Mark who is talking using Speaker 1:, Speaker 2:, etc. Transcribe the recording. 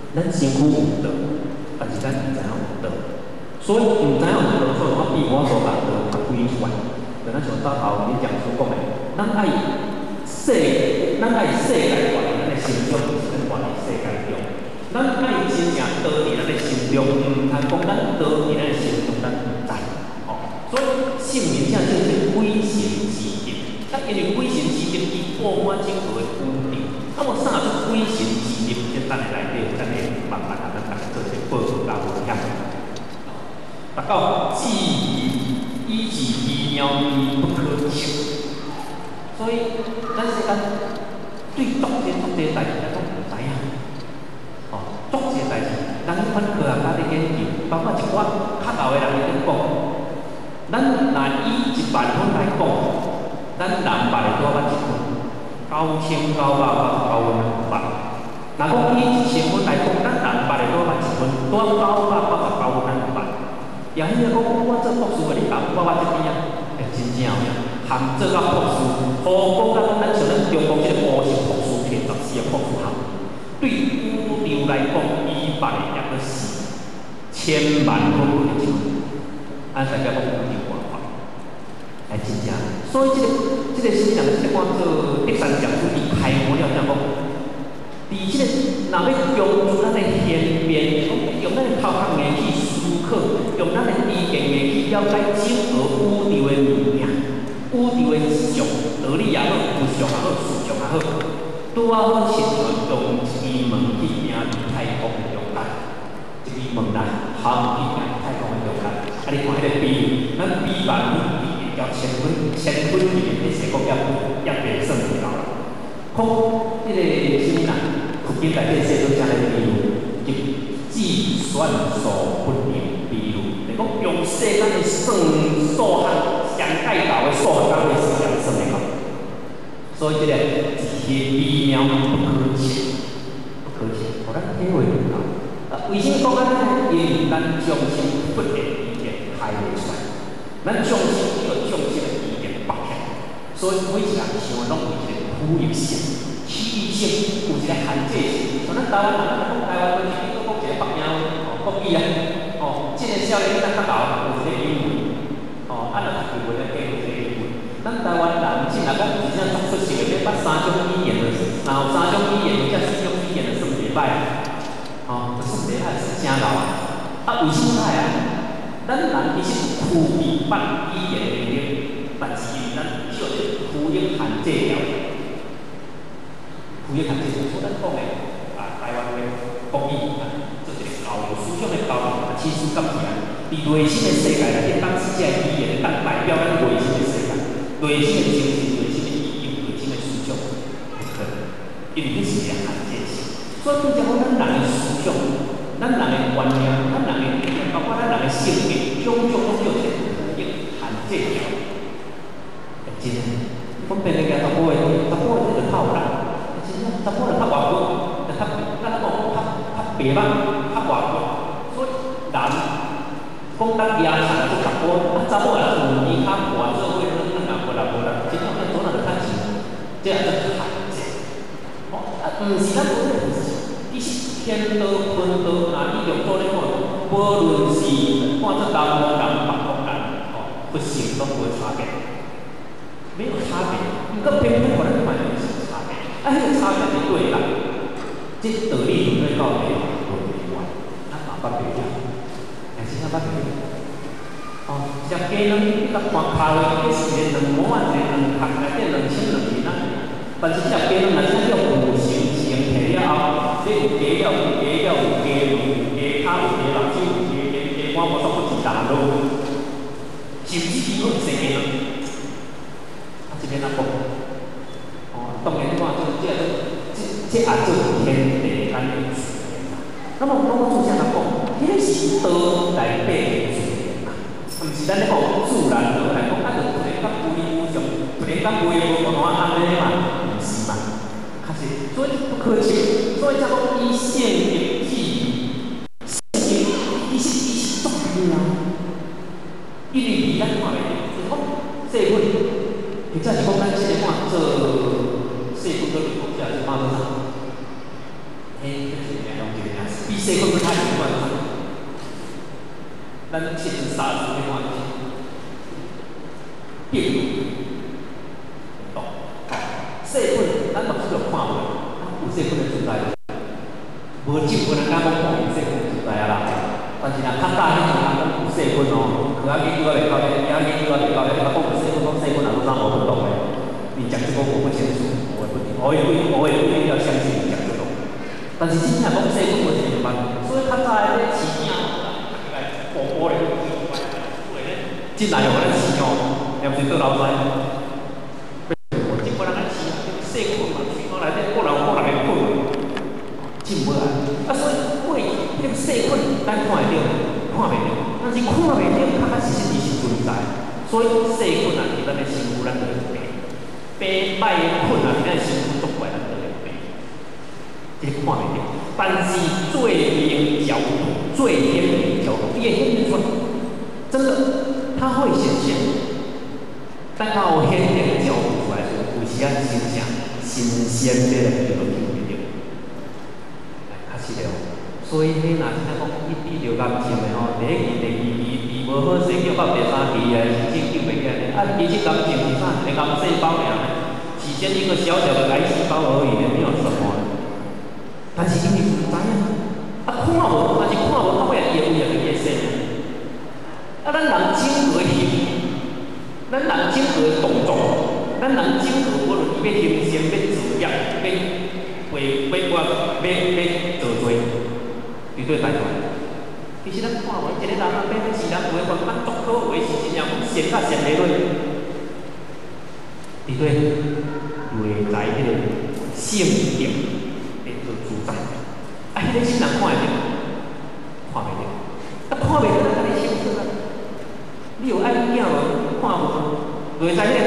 Speaker 1: 咱身躯有道，但是咱唔知影有道，所以唔知影有道，所以我比我所讲的较规范。就咱像早头你讲所讲的，咱爱世界观，咱的心中是咱活伫世界中，咱爱真正道伫咱的心中，唔通讲咱道伫咱的心中，咱唔知。所以圣明正正是鬼神之德，因为鬼神之德伊布满整个的宇宙。那么啥是鬼神之德？咱会内底，咱会慢慢啊，咱大家做一个报告来分享。达到以至微妙而不可测，所以咱世间对足这代志，咱都唔知影。足这代志，人阮科学家咧研究，包括一寡较老的人咧讲，咱若以100分来讲，咱人8会多捌1分，9900到900。若讲以1000分来讲，咱人8会多捌1分，多999分200。也迄个讲，我做博士的你讲，我这边啊，真正含做到博士，好讲咱像咱中国这个5星博士、第14个博士学，对宇宙来讲，伊捌的也个是千万分不1分，大家讲宇宙文化，真正。所以这个思想，这个我做第3讲主题开模了，怎讲？伫这个若要用咱的天边，用咱的头壳硬去思考，用咱的知见硬去了解整个宇宙的物件，宇宙的上道理也好，无常也好，事常也好，拄啊好亲像用一支门去行入太空的中间，一支门啦，航去行太空的中间。啊，你看迄个比，咱比万分比叫千分比，迄些国家也袂算袂到啦。讲迄个什么啦？附近内底写做啥个比喻？计算所不能比喻。你讲用世间的数学上介绍的数学单位是这样算的嘛？所以这个是微妙不可测，互咱体会唔到。为什么讲咱因为咱将心不的语言开袂出来，咱将心叫将心的语言拔起来，所以每一人想拢有一个普及性。区域性有一个限制性，像咱台湾人，咱讲台湾话，你讲一个北京话，国语啊，这个少年咱较老有一个英文，咱就学会了加入这个英文。咱台湾人真若讲真正足出色的，要捌3种语言的，然后3种语言或者4种语言的算袂歹，就算袂歹是真老啊。为什么歹啊？咱人其实具备捌语言的能力，但是咱少了呼应限制了。有限制，所以咱讲的台湾的国语做一个教育思想的教育，其实敢是啊，伫内心的世界内底，当时这语言当代表咱内心的世界，内心的精神、内心的意义、内心的思想，因为这是一个限制性。所以变成讲咱人的思想、咱人的观念、咱人的理念，包括咱人的性格，种种拢有一个限制条。真的，讲别人家12个这个套啦。查甫人较活泼，咱讲较白目、较活泼，所以人讲咱野菜做查甫，查某人有年较活做伙，咱也无人，真正咱做哪就较钱，这也做限制。毋是咱讲的，伊是天道分道，你用做咧看，无论是看做南方人、北方人，不行都无差别，没有差别，不过偏偏互咱看到是差别。迄个差别是对啦，这道理对到底无例外，咱嘛捌袂了，但是咱捌袂了。食鸡卵，你甲看骹落，迄是一个2毛仔，一个2壳内底2000、2000仔。但是食鸡卵，若真叫有成体了后，这有鸡了，有鸡了，有鸡卵，有鸡骹，有鸡目睭，有鸡肝，无煞不是大肉，甚至比好生鸡卵。这边哪讲？当然，你看这也做天地咱的自然嘛。那么，我做啥来讲？迄个是道内底的自然嘛，毋是咱咧讲自然道来讲，就不能较规无常，不能较规无安安尼嘛，毋是嘛？确实，所以不可求，所以才讲以性为质疑，伊是足微啊。因为咱看咧，就讲社会，或者是讲咱这个看做。社会跟国家是发生啥？ 就是两种一样，比细菌较严重。咱切成沙子去换病毒，懂？细菌咱目睭就看袂，有细菌的存在。无政府人敢讲看有细菌的存在啊啦，但是若较早迄阵人讲有细菌哦，去研究啊袂到咧，研究啊袂到咧，啊讲有细菌，讲细菌啊都啥无不懂诶，你讲这个我不清楚，我也不一定要相信你讲这种。但是真正讲细菌无一定办，所以较早诶咧饲囝，宝宝咧，进来用咱饲哦，也毋是倒流来。我政府人咱饲细菌嘛，喙孔内底过来个菌。进不来，所以迄个细菌咱看会到，看袂到，但是看袂到，确实是存在。所以细菌啊，伫咱的身躯咱就会病，歹的菌啊，伫咱的身躯作怪咱就会病，这看袂到。但是最明角度，最天明角度，也显现出来，真的，它会显现。但它有显现的角度出来说，有时啊真正新鲜的就都听袂到。所以迄若是讲一比流感性的吼，第一期、第二期无好势，叫到第三期啊，是救袂起来。啊，其实感情是啥？一个癌细胞尔，起先一个小小的癌细胞而已，没有什么。但是因为不知影，看无，但是看无，到尾也有也会生。咱人整个咱人整个动作，咱人整个无论伊要形成、要自业、要做做。绝对歹看。其实咱看完一个人啊，变成是人有诶观感足好，有诶是真正善甲善下落，绝对内在迄个性定会做主宰。啊，迄个是人看会到，看袂到。啊，看袂到，咱家己想出啊。你有爱囝无？看无。内在迄个